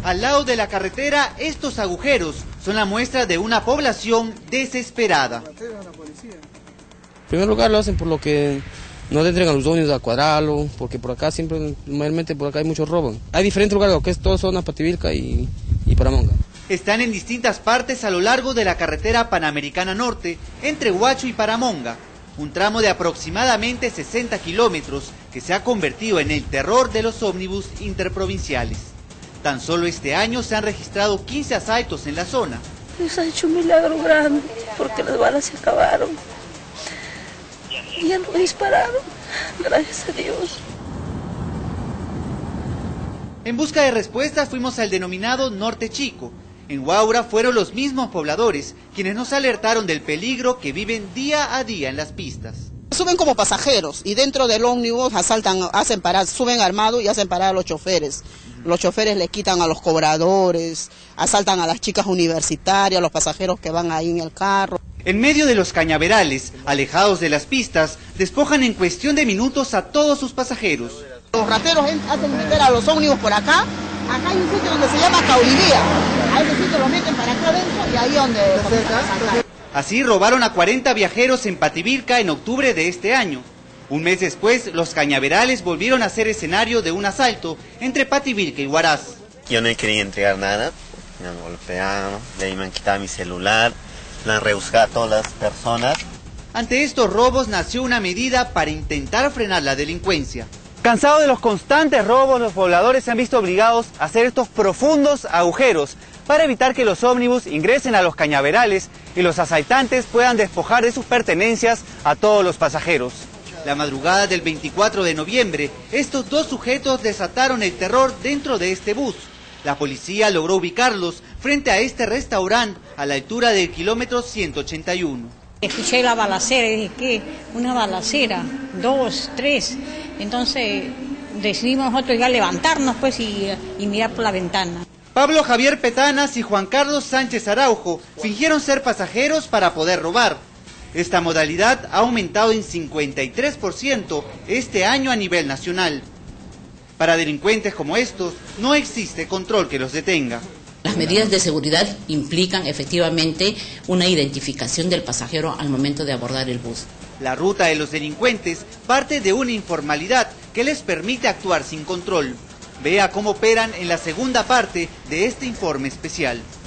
Al lado de la carretera, estos agujeros son la muestra de una población desesperada. En primer lugar lo hacen por lo que no le entregan a los dueños a cuadrarlo, porque por acá siempre, mayormente por acá hay muchos robos. Hay diferentes lugares, lo que es toda zona Pativilca y Paramonga. Están en distintas partes a lo largo de la carretera Panamericana Norte, entre Huacho y Paramonga, un tramo de aproximadamente 60 kilómetros que se ha convertido en el terror de los ómnibus interprovinciales. Tan solo este año se han registrado 15 asaltos en la zona. Dios ha hecho un milagro grande, porque las balas se acabaron. Y ya no dispararon, gracias a Dios. En busca de respuestas fuimos al denominado Norte Chico. En Huaura fueron los mismos pobladores quienes nos alertaron del peligro que viven día a día en las pistas. Suben como pasajeros y dentro del ómnibus asaltan, hacen parar, suben armados y hacen parar a los choferes. Los choferes les quitan a los cobradores, asaltan a las chicas universitarias, a los pasajeros que van ahí en el carro. En medio de los cañaverales, alejados de las pistas, despojan en cuestión de minutos a todos sus pasajeros. Los rateros hacen meter a los ómnibus por acá. Acá hay un sitio donde se llama Caulivía. A ese sitio lo meten para acá adentro y ahí donde... Así robaron a 40 viajeros en Pativilca en octubre de este año. Un mes después, los cañaverales volvieron a ser escenario de un asalto entre Pativilca y Huaraz. Yo no quería entregar nada, me han golpeado, de ahí me han quitado mi celular, me han rebuscado a todas las personas. Ante estos robos nació una medida para intentar frenar la delincuencia. Cansados de los constantes robos, los pobladores se han visto obligados a hacer estos profundos agujeros para evitar que los ómnibus ingresen a los cañaverales y los asaltantes puedan despojar de sus pertenencias a todos los pasajeros. La madrugada del 24 de noviembre, estos dos sujetos desataron el terror dentro de este bus. La policía logró ubicarlos frente a este restaurante a la altura del kilómetro 181. Escuché la balacera y dije, ¿qué? Una balacera, 2, 3. Entonces decidimos nosotros ya levantarnos pues y mirar por la ventana. Pablo Javier Petanas y Juan Carlos Sánchez Araujo fingieron ser pasajeros para poder robar. Esta modalidad ha aumentado en 53% este año a nivel nacional. Para delincuentes como estos, no existe control que los detenga. Las medidas de seguridad implican efectivamente una identificación del pasajero al momento de abordar el bus. La ruta de los delincuentes parte de una informalidad que les permite actuar sin control. Vea cómo operan en la segunda parte de este informe especial.